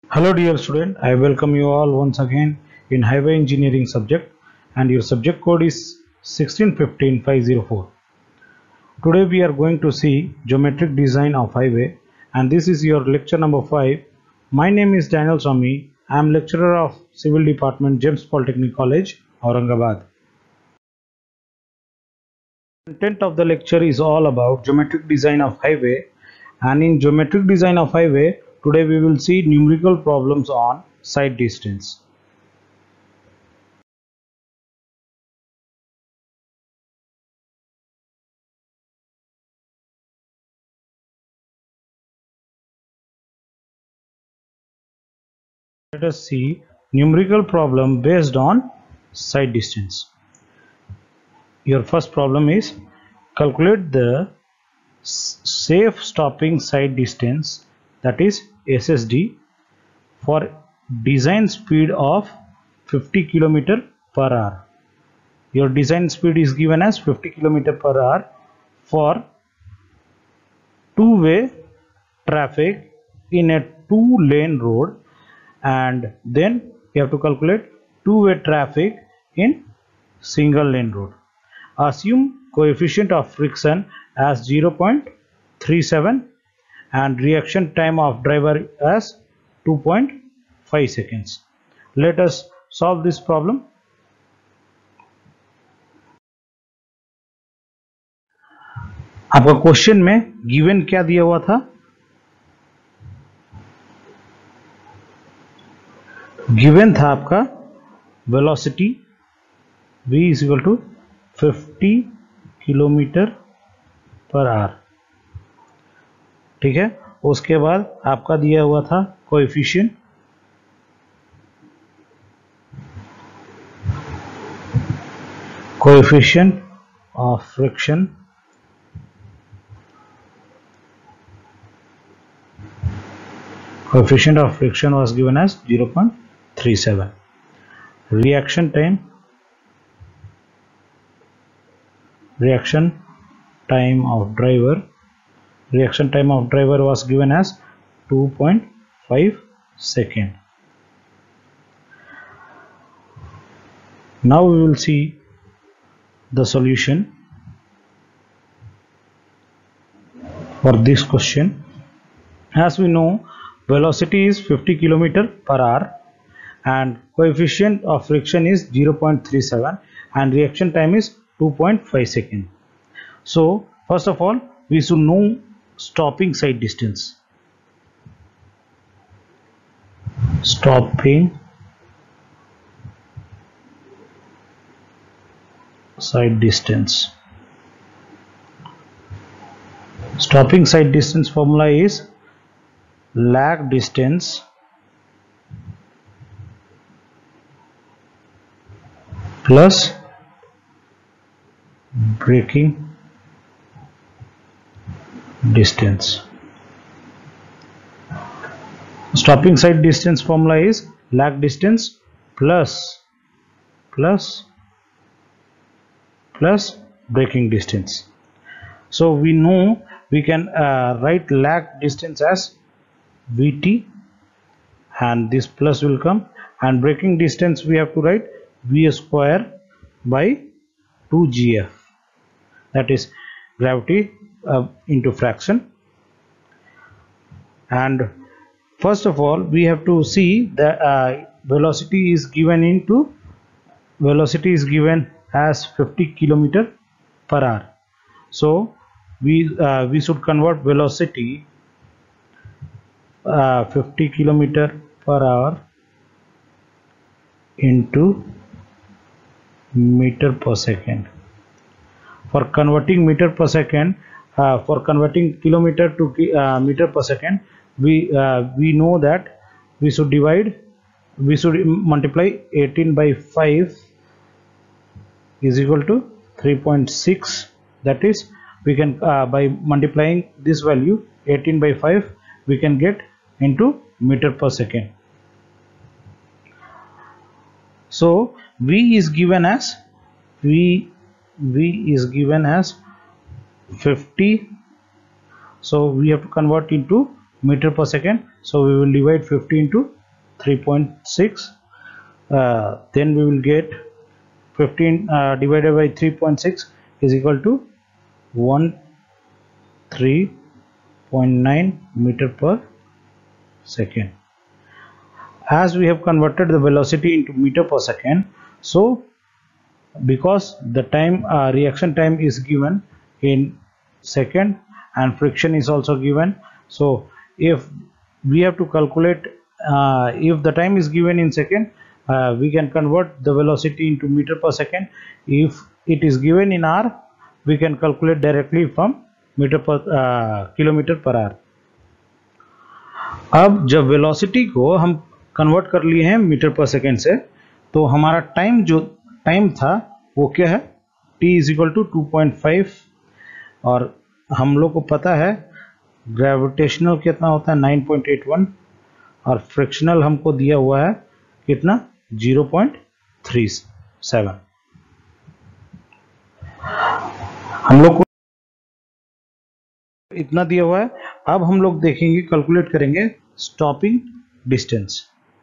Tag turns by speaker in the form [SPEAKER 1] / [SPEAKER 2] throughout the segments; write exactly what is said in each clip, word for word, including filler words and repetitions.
[SPEAKER 1] Hello dear student, I welcome you all once again in Highway Engineering subject, and your subject code is sixteen fifteen five zero four. Today we are going to see geometric design of highway, and this is your lecture number five. My name is Daniel Swami. I am lecturer of Civil Department, James Polytechnic College, Aurangabad. The content of the lecture is all about geometric design of highway, and in geometric design of highway today we will see numerical problems on side distance. Let us see numerical problem based on side distance. Your first problem is calculate the safe stopping side distance, that is S S D, for design speed of fifty kilometers per hour. Your design speed is given as fifty kilometers per hour for two-way traffic in a two-lane road, and then you have to calculate two-way traffic in single lane road. Assume coefficient of friction as zero point three seven and reaction time of driver as two point five seconds. Let us solve this problem. आपका question में given क्या दिया हुआ था? Given था आपका velocity v is equal to fifty kilometre per hour. ठीक है, उसके बाद आपका दिया हुआ था coefficient coefficient of friction coefficient of friction was given as zero point three seven. Reaction time reaction time of driver reaction time of driver was given as two point five second. Now we will see the solution for this question. As we know, velocity is fifty kilometers per hour and coefficient of friction is zero point three seven and reaction time is two point five seconds. So first of all we should know stopping side distance. Stopping side distance. Stopping side distance formula is lag distance plus braking distance. Stopping side distance formula is lag distance plus plus plus braking distance. So we know we can uh, write lag distance as Vt, and this plus will come, and braking distance we have to write V square by two G F, that is gravity uh, into fraction. And first of all we have to see the uh, velocity is given into velocity is given as fifty kilometers per hour. So we uh, we should convert velocity Uh, fifty kilometers per hour into meter per second. For converting meter per second, uh, for converting kilometer to uh, meter per second, we uh, we know that we should divide, we should multiply eighteen by five is equal to three point six. That is, we can uh, by multiplying this value eighteen by five, we can get into meter per second. So V is given as V V is given as fifty. So we have to convert into meter per second. So we will divide fifty into three point six, uh, then we will get fifteen uh, divided by three point six is equal to thirteen point nine meter per second. As we have converted the velocity into meter per second, so because the time uh, reaction time is given in second and friction is also given, so if we have to calculate uh, if the time is given in second, uh, we can convert the velocity into meter per second. If it is given in hour, we can calculate directly from metre per kilometre per hour. अब जब velocity को हम convert कर लिए हैं metre per second से, तो हमारा टाइम जो टाइम था वो क्या है, t is equal to two point five, और हम लोग को पता है ग्रेविटेशनल कितना होता है नाइन पॉइंट एट वन, और फ्रिक्शनल हमको दिया हुआ है कितना ज़ीरो पॉइंट थ्री सेवन. हम लोग को इतना दिया हुआ है. अब हम लोग देखेंगे, कैलकुलेट करेंगे स्टॉपिंग डिस्टेंस.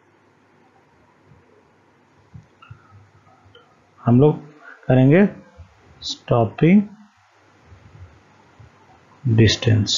[SPEAKER 1] हम लोग करेंगे स्टॉपिंग डिस्टेंस.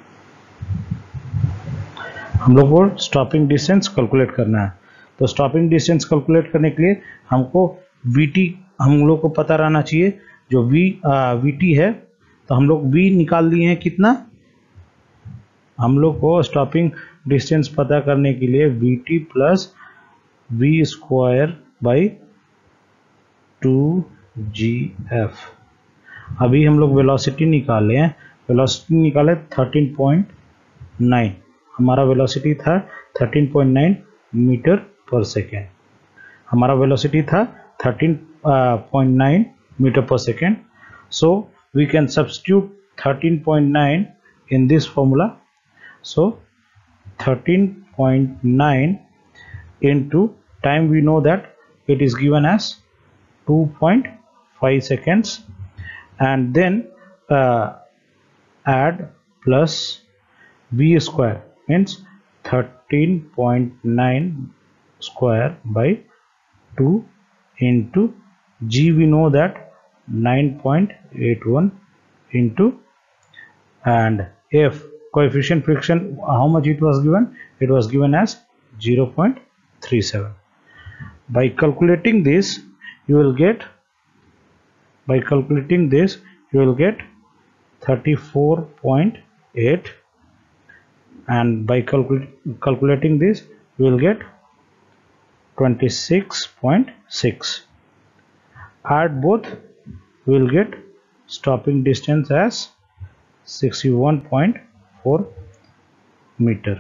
[SPEAKER 1] हम लोग को स्टॉपिंग डिस्टेंस कैलकुलेट करना है. तो स्टॉपिंग डिस्टेंस कैलकुलेट करने के लिए हमको वीटी हम लोग को पता रहना चाहिए. जो वी वीटी है, तो हम लोग v निकाल लिए हैं कितना. हम लोग को स्टॉपिंग डिस्टेंस पता करने के लिए vt plus V square by two G F. अभी हम लोग वेलोसिटी निकाले हैं. वेलोसिटी निकाले थर्टीन पॉइंट नाइन. हमारा वेलोसिटी था thirteen point nine metre per second. हमारा वेलोसिटी था thirteen point nine metre per second. So we can substitute thirteen point nine in this formula. So thirteen point nine into time, we know that it is given as two point five seconds, and then uh, add plus v square means thirteen point nine square by two into g, we know that nine point eight one into, and f coefficient friction, how much it was given, it was given as zero point three seven. By calculating this you will get by calculating this you will get thirty-four point eight, and by calcul calculating this you will get twenty-six point six. Add both, we will get stopping distance as sixty-one point four meter.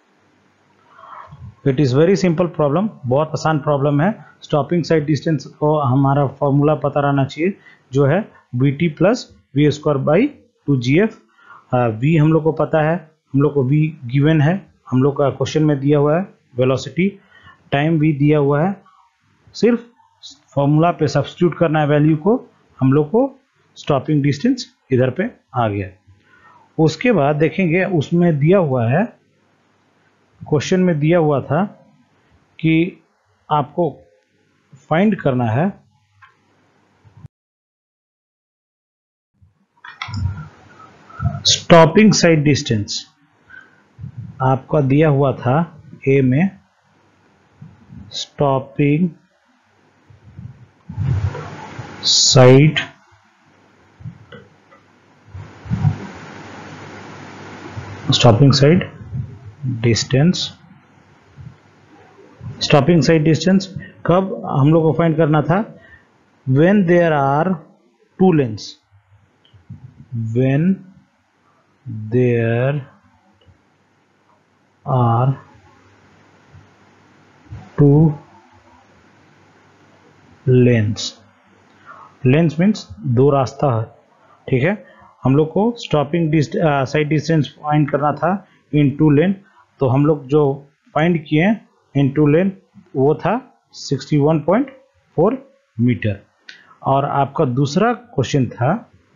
[SPEAKER 1] It is very simple problem, बहुत आसान problem है. Stopping sight distance को हमारा formula पता रहना चाहिए, जो है B T plus V square by two G F. V हम लोग को पता है, हम लोग को वी गिवन है, हम लोग का क्वेश्चन में दिया हुआ है. वेलोसिटी, टाइम भी दिया हुआ है. सिर्फ फॉर्मूला पे सब्स्टिट्यूट करना है वैल्यू को. हम लोग को स्टॉपिंग डिस्टेंस इधर पे आ गया. उसके बाद देखेंगे, उसमें दिया हुआ है, क्वेश्चन में दिया हुआ था कि आपको फाइंड करना है स्टॉपिंग साइड डिस्टेंस. आपका दिया हुआ था ए में stopping sight stopping sight distance. Stopping sight distance कब हम लोग को फाइंड करना था, when there are two lanes. When there are two lanes. Lanes means दो रास्ता है, ठीक है. हम लोग को स्टॉपिंग साइड डिस्टेंस फाइंड करना था इन टू लेन. तो हम लोग जो फाइंड किए इन टू लेन वो था sixty one point four metre. और आपका दूसरा क्वेश्चन था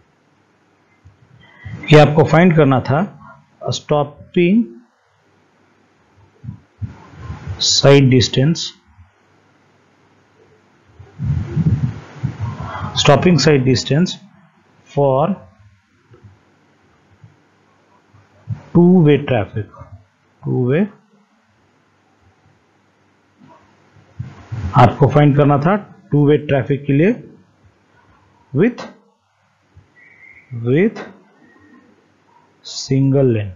[SPEAKER 1] कि आपको फाइंड करना था stopping side distance, stopping side distance for two way traffic. two way आपको फाइंड करना था टू वे ट्रैफिक के लिए with with single lane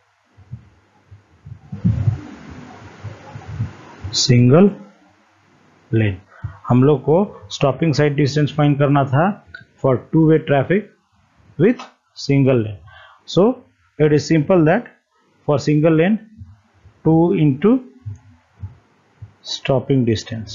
[SPEAKER 1] single lane हम लोग को स्टॉपिंग साइड डिस्टेंस फाइंड करना था for two way traffic with single lane. So it is simple that for single lane two into stopping distance.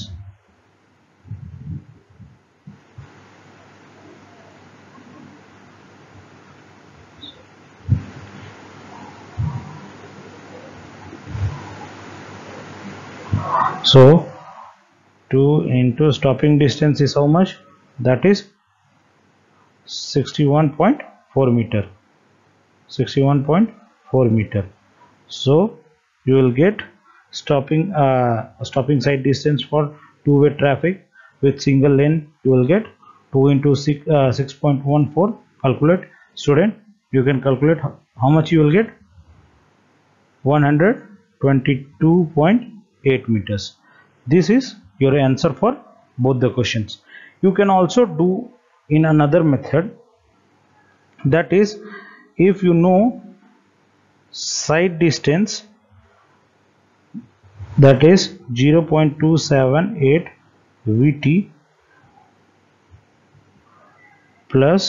[SPEAKER 1] So two into stopping distance is how much? That is sixty-one point four meter. sixty-one point four meter. So you will get stopping uh, stopping side distance for two-way traffic with single lane. You will get two into six, uh, six point one four. Calculate, student. You can calculate how much you will get. one hundred twenty-two point eight meters. This is your answer for both the questions. You can also do in another method, that is, if you know side distance, that is zero point two seven eight V T plus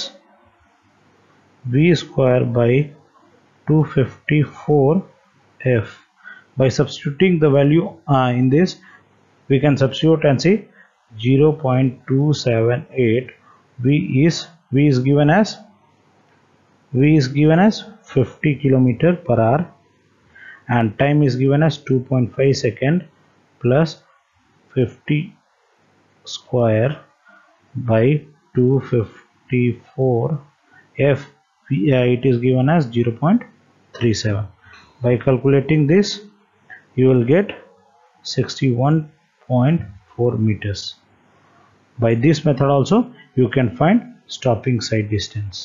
[SPEAKER 1] V square by two hundred fifty-four F. By substituting the value uh, in this, we can substitute and see zero point two seven eight. V is V is given as V is given as fifty kilometer per hour, and time is given as two point five second plus fifty square by two hundred fifty-four F. Uh, it is given as zero point three seven. By calculating this, you will get sixty-one point four meters. By this method also you can find stopping side distance.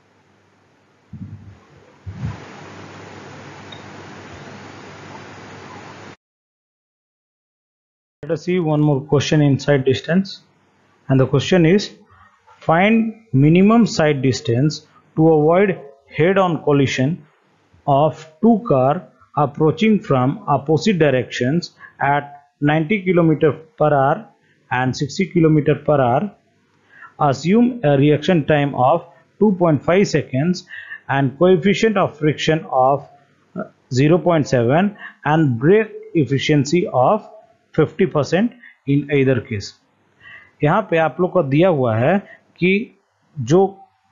[SPEAKER 1] Let us see one more question in side distance, and the question is, find minimum side distance to avoid head-on collision of two cars approaching from opposite directions at ninety kilometers per hour and sixty kilometers per hour. Assume a reaction time of two point five seconds and coefficient of friction of zero point seven and brake efficiency of fifty percent in either case. यहाँ पे आप लोग को दिया हुआ है कि जो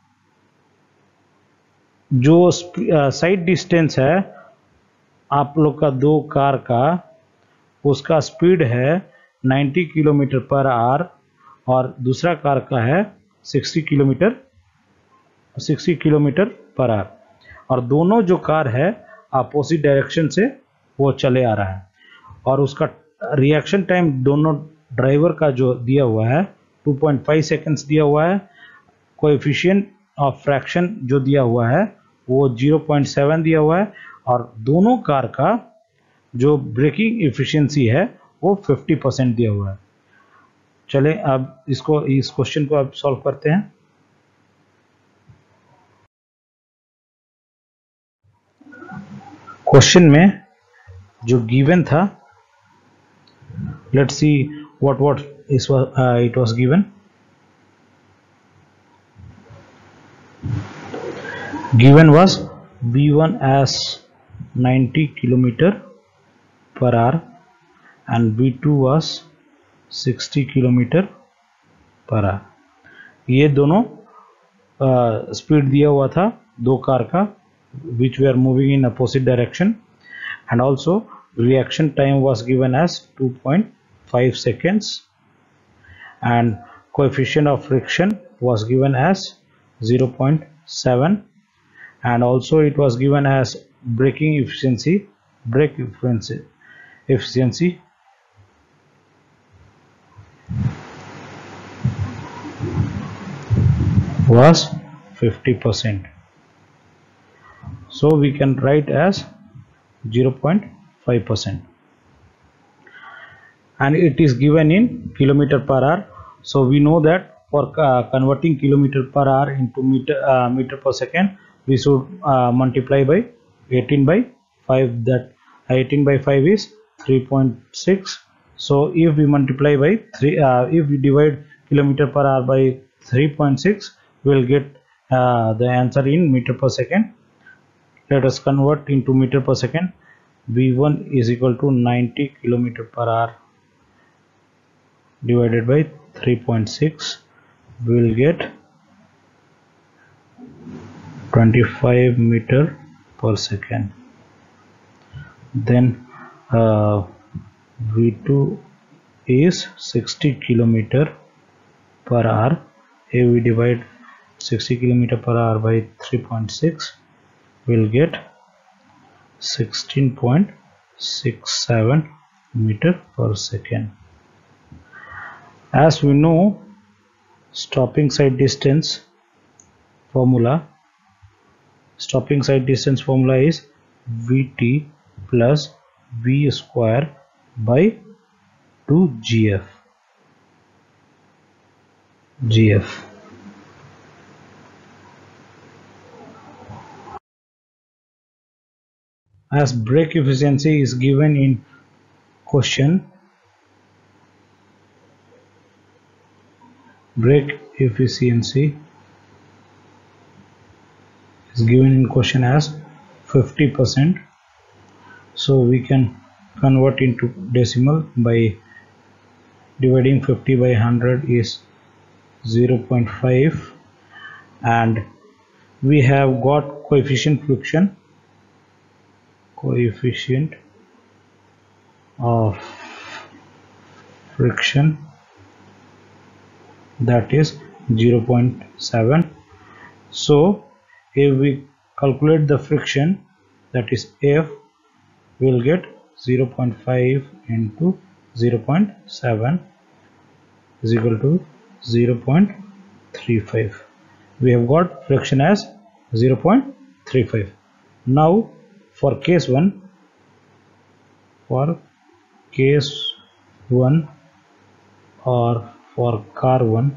[SPEAKER 1] जो साइड डिस्टेंस है आप लोग का दो कार का, उसका स्पीड है नब्बे किलोमीटर पर आवर और दूसरा कार का है साठ किलोमीटर साठ किलोमीटर पर आवर, और दोनों जो कार है अपोजिट डायरेक्शन से वो चले आ रहा है, और उसका रिएक्शन टाइम दोनों ड्राइवर का जो दिया हुआ है टू पॉइंट फाइव सेकेंड्स दिया हुआ है, कोएफिशिएंट ऑफ फ्रैक्शन जो दिया हुआ है वो ज़ीरो पॉइंट सेवन दिया हुआ है, और दोनों कार का जो ब्रेकिंग एफिशिएंसी है वो फिफ्टी परसेंट दिया हुआ है. चले अब इसको इस क्वेश्चन को अब सॉल्व करते हैं. क्वेश्चन में जो गिवन था, let's see what what is it was given. Given was V one as ninety kilometer per hour and V two was sixty kilometer per hour. ये दोनों स्पीड दिया हुआ था दो कार का, which were moving in opposite direction, and also reaction time was given as two point five seconds and coefficient of friction was given as zero point seven, and also it was given as braking efficiency brake efficiency efficiency was fifty percent. So we can write as zero point five percent, and it is given in kilometer per hour. So we know that for uh, converting kilometer per hour into meter uh, meter per second, we should uh, multiply by eighteen by five. That eighteen by five is three point six. So if we multiply by three, uh, if we divide kilometer per hour by three point six, we will get uh, the answer in meter per second. Let us convert into meter per second. V one is equal to ninety kilometer per hour divided by three point six. We will get twenty-five meter per second. Then uh, V two is sixty kilometer per hour. If we divide sixty kilometer per hour by three point six, we will get sixteen point six seven meter per second. As we know, stopping side distance formula stopping side distance formula is Vt plus V square by two G F. G F. As brake efficiency is given in question, brake efficiency is given in question as fifty percent. So we can convert into decimal by dividing fifty by one hundred is zero point five, and we have got coefficient friction coefficient of friction that is zero point seven. So if we calculate the friction, that is F, we will get zero point five into zero point seven is equal to zero point three five. We have got friction as zero point three five. Now for case one, for case one or for car one,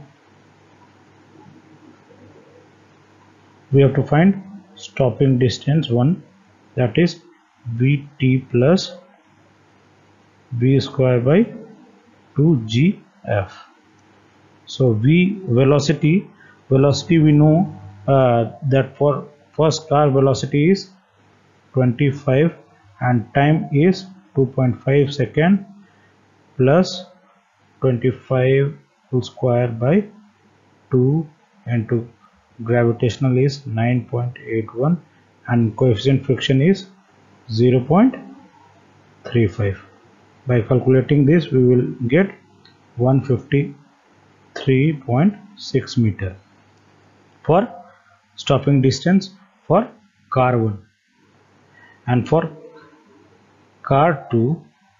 [SPEAKER 1] we have to find stopping distance one, that is Vt plus V square by two G F. So V velocity velocity we know uh, that for first car velocity is twenty-five and time is two point five second plus twenty-five whole square by two into gravitational is nine point eight one and coefficient friction is zero point three five. By calculating this, we will get one hundred fifty-three point six meter for stopping distance for car one. And for car two,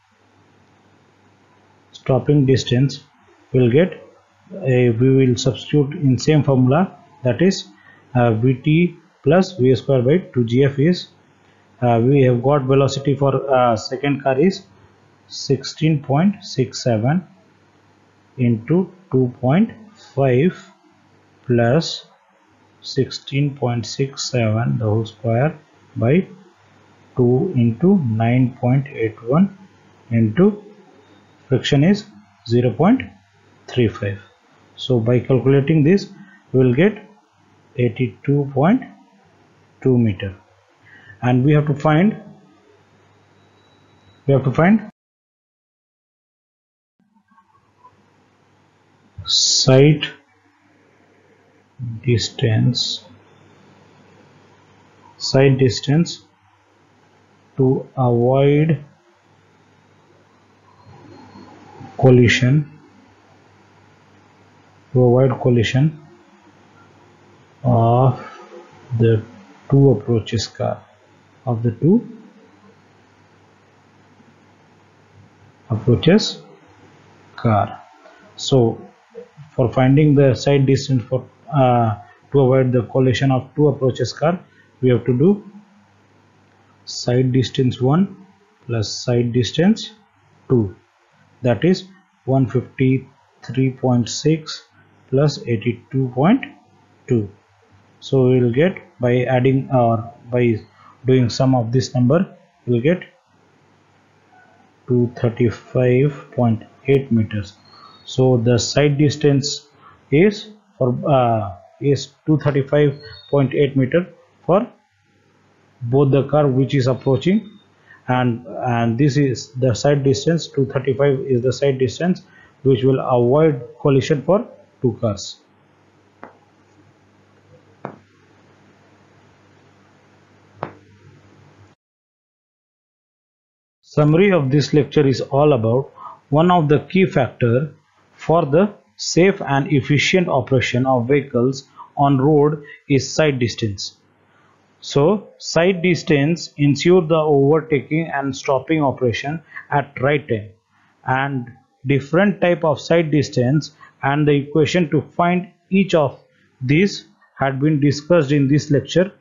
[SPEAKER 1] stopping distance will get a, we will substitute in same formula, that is uh, Vt plus V square by two G F is uh, we have got velocity for uh, second car is sixteen point six seven into two point five plus sixteen point six seven the whole square by two into nine point eight one into friction is zero point three five. So by calculating this, we will get eighty-two point two meter, and we have to find we have to find side distance side distance to avoid collision to avoid collision of the two approaches car of the two approaches car. So for finding the side distance for uh, to avoid the collision of two approaches car, we have to do side distance one plus side distance two, that is one hundred fifty-three point six plus eighty-two point two. So we will get, by adding or by doing sum of this number, we will get two hundred thirty-five point eight meters. So the side distance is for uh, is two hundred thirty-five point eight meter for both the car which is approaching, and and this is the side distance. Two hundred thirty-five is the side distance which will avoid collision for two cars. Summary of this lecture is all about one of the key factors for the safe and efficient operation of vehicles on road is side distance. So side distance ensure the overtaking and stopping operation at right time, and different type of side distance and the equation to find each of these had been discussed in this lecture.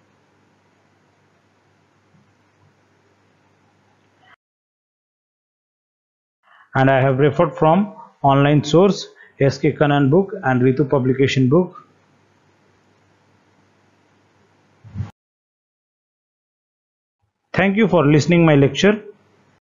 [SPEAKER 1] And I have referred from online source S K Kannan book and Ritu publication book. Thank you for listening my lecture.